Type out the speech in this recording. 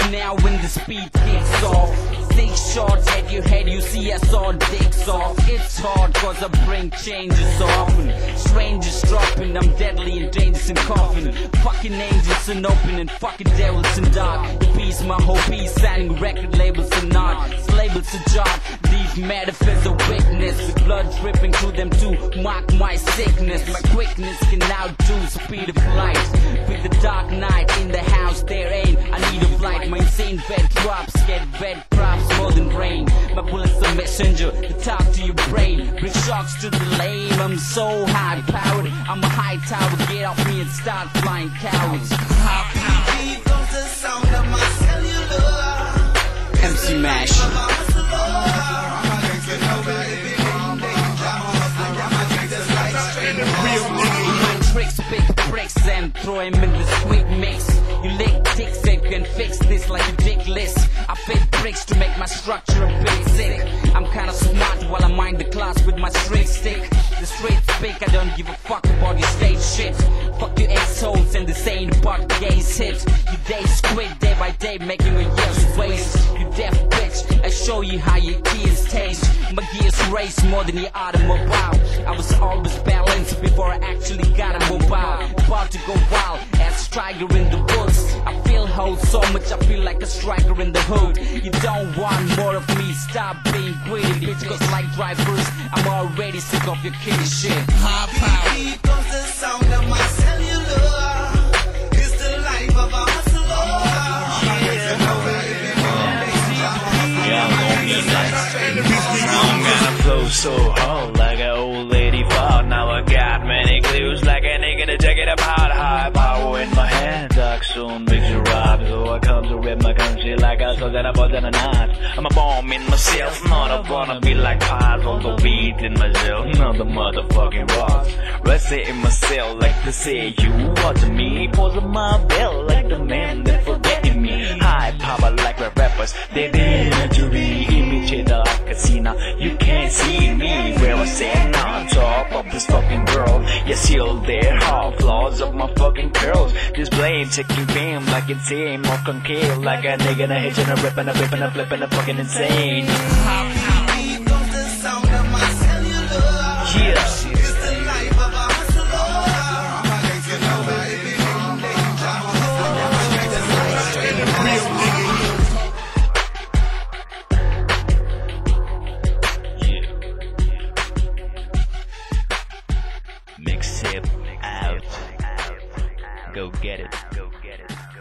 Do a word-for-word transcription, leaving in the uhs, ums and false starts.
now when the speed kicks off. Six shots at your head, you see us all dicks off. It's hard cause I bring changes so often. Strangers dropping, I'm deadly and dangerous and coughing. Fucking angels and open and fucking devils and dark. The piece, my whole piece, signing record labels and not. It's labels a job, these metaphors a witness. With blood dripping through them to mock my sickness. My quickness can outdo speed of light. With the dark night in the house there ain't I need a light. My insane bed drops get red props more than rain. My bullets a messenger to talk to your brain. Bring shocks to the lame. I'm so high powered, I'm a high tower. Get off me and start flying cowards. Here comes the sound of my cellular. M C Mash. Tricks, big bricks, and throw him in the sweet mix. You lick dicks, they can fix this like a dick list. I fit bricks to make my structure a bit sick. I'm kinda smart while I mind the class with my straight stick. The straight speak, I don't give a fuck about your stage shit. Fuck you assholes and this ain't about gays hit. You day squid day by day making a year's waste. You deaf bitch, I show you how your tears taste. My gears race more than your automobile. I was always balanced before I actually got a mobile. About to go wild as striker in the woods. I feel hold so much, I feel like a striker in the hood. You don't want more of me, stop being greedy, bitch. Cause like drivers, I'm already sick of your kitty shit. High power. Here comes the sound of my cellular. It's the life of a hustler. I'm gonna flow so hard like an old lady fart. Now I got many clues like a nigga to check it apart. High power in my hand, dark soon makes you rob. So I come to rip my country like I saw that I bought than a knife. I'm a bomb in myself, not a wanna be like pies. On the beat in myself, not the motherfucking rock. Rest it in myself like to say you watch me. Pose on my bell like the man that forgetting me. High power like the rappers, they did to be imitator like casino. You can't see me where I stand on top of this fucking girl. You're still there, all flaws of my fucking curls. This blame taking fame like it's aim or concave. Like a nigga and a hitch and a rip and a whip and a flip and a fucking insane. Here comes the sound of my cellular. Yeah. It's the life of a hustler. Mix it out. Go get it. Go get it.